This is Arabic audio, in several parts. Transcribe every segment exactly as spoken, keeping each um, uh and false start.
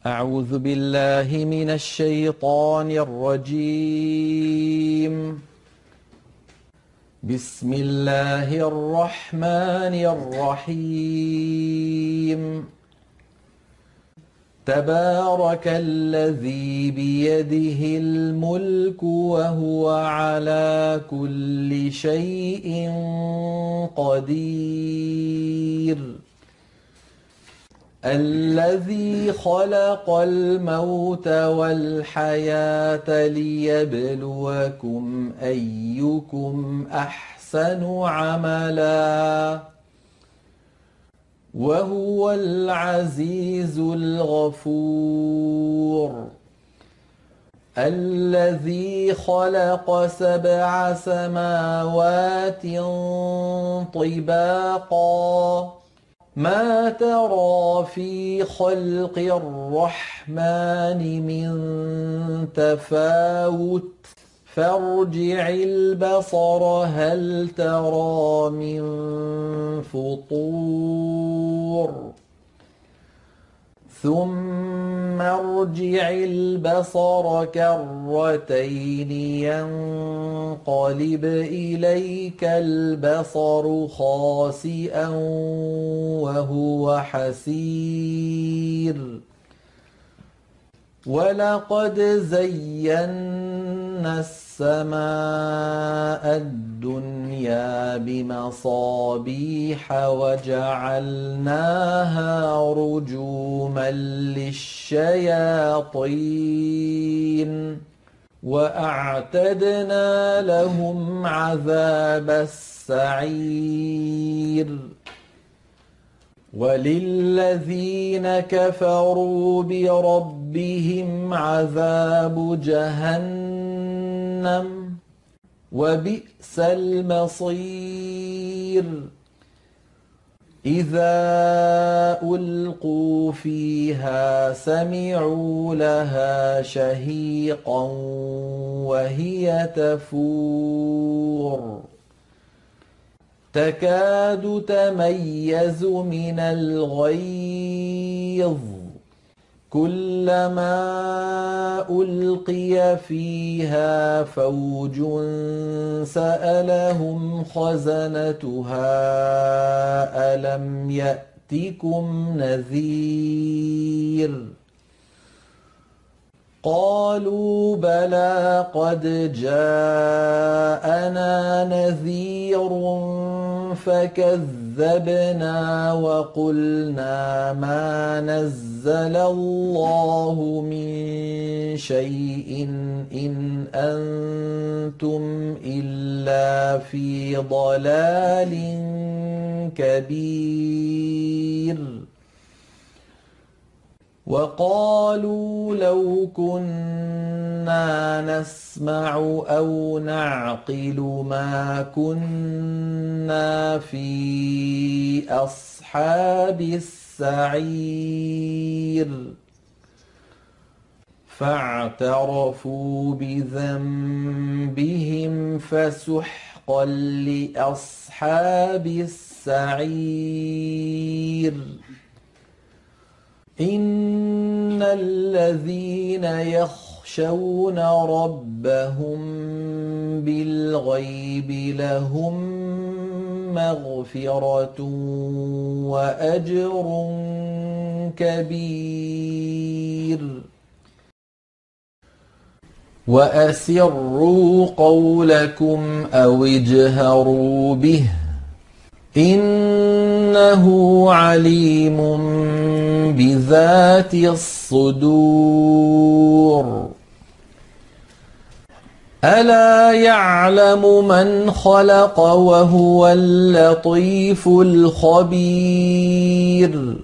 أعوذ بالله من الشيطان الرجيم. بسم الله الرحمن الرحيم. تبارك الذي بيده الملك وهو على كل شيء قدير. الذي خلق الموت والحياة ليبلوكم أيكم أحسن عملا وهو العزيز الغفور. الذي خلق سبع سماوات طباقا ما ترى في خلق الرحمن من تفاوت فارجع البصر هل ترى من فطور ثم ارجع البصر كرتين ينقلب إليك البصر خاسئا وهو حسير. ولقد زينا السماء الدنيا بمصابيح وجعلناها رجوما للشياطين وأعتدنا لهم عذاب السعير. وللذين كفروا بربهم عذاب جهنم وبئس المصير. إذا ألقوا فيها سمعوا لها شهيقا وهي تفور تكاد تميز من الغيظ كلما ألقي فيها فوج سألهم خزنتها ألم يأتكم نذير قالوا بلى قد جاءنا نذير فكذبنا وقلنا ما نزل الله من شيء إن أنتم إلا في ضلال كبير. وقالوا لو كنا نسمع أو نعقل ما كنا في أصحاب السعير. فاعترفوا بذنبهم فسحقا لأصحاب السعير. إن الذين يخشون ربهم بالغيب لهم مغفرة وأجر كبير. وأسروا قولكم أو اجهروا به إنه عليم بذات الصدور. ألا يعلم من خلق وهو اللطيف الخبير.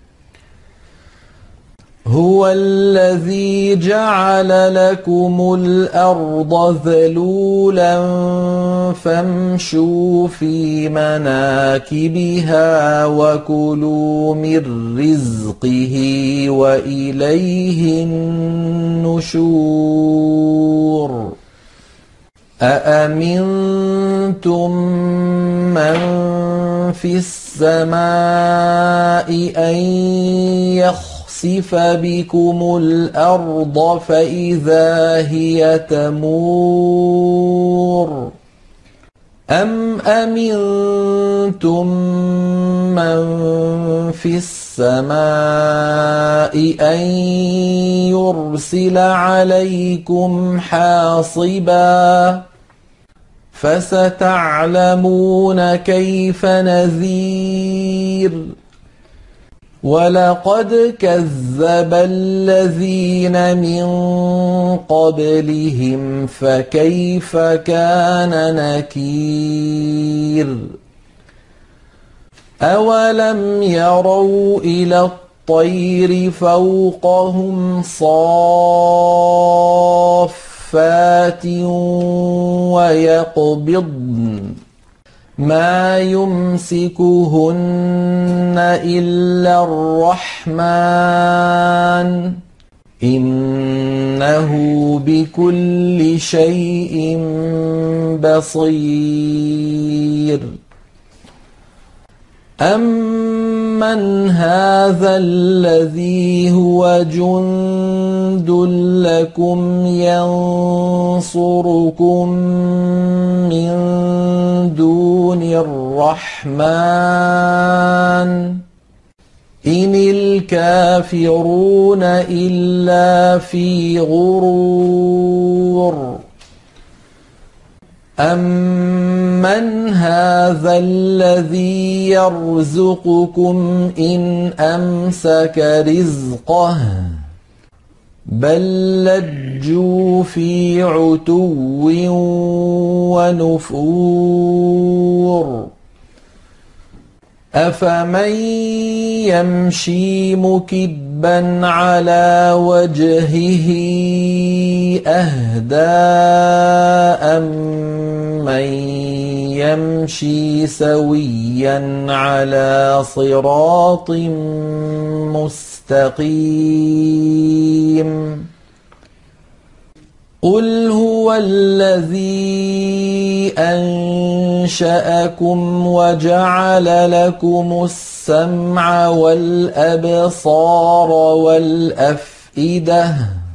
هو الذي جعل لكم الأرض ذلولا فامشوا في مناكبها وكلوا من رزقه وإليه النشور. أأمنتم من في السماء أن يخسف يخسف بكم الأرض فإذا هي تمور أم أمنتم من في السماء أن يرسل عليكم حاصبا فستعلمون كيف نذير ولقد كذب الذين من قبلهم فكيف كان نكير أولم يروا إلى الطير فوقهم صافات ويقبضن ما يمسكهن إلا الرحمن إنه بكل شيء بصير أمن هذا الذي هو جند لكم ينصركم من دون الرحمن إن الكافرون إلا في غرور أمن هذا الذي يرزقكم إن أمسك رزقه بل لجوا في عتو ونفور أفمن يمشي مكبا على وجهه أهدى أمن يمشي سويا على صراط مستقيم قل هو الذي أنشأكم وجعل لكم السمع والأبصار والأفئدة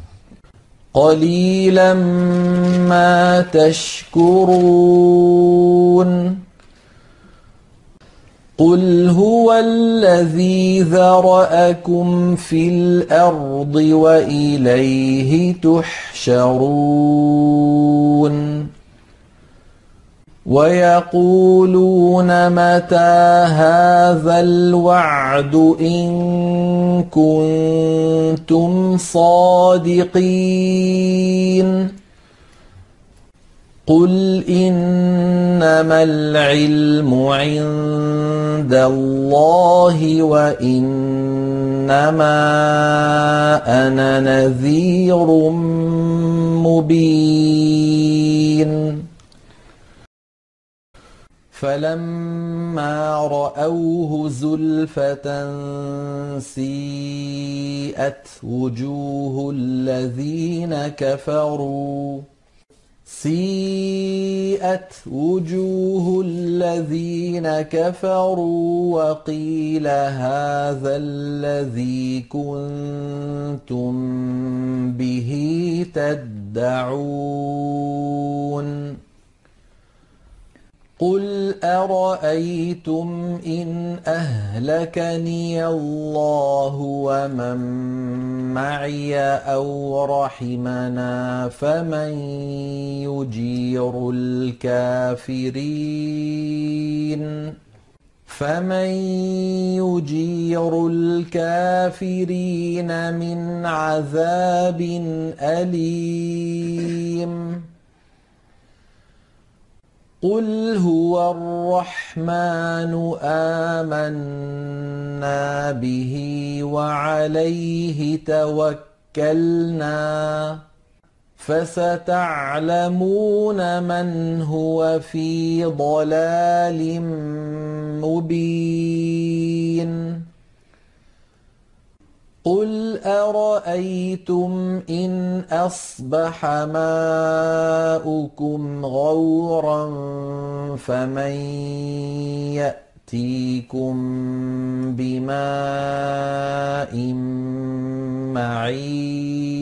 قليلا ما تشكرون قل هو الذي ذرأكم في الأرض وإليه تحشرون ويقولون متى هذا الوعد إن كنتم صادقين قل إنما العلم عند الله وإنما أنا نذير مبين فلما رأوه زلفة سيئت وجوه الذين كفروا سيئت وجوه الذين كفروا وقيل هذا الذي كنتم به تدعون قل أرأيتم إن أهلكني الله ومن معي أو رحمنا فمن يجير الكافرين فمن يجير الكافرين من عذاب أليم قل هو الرحمن آمنا به وعليه توكلنا فستعلمون من هو في ضلال مبين قل أرأيتم إن أصبح ماؤكم غورا فمن يأتيكم بماء معين